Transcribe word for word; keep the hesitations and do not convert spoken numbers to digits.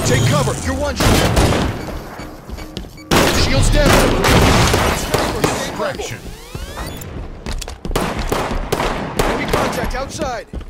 Take cover. You're one shot. Shields down. Distraction. Enemy contact outside.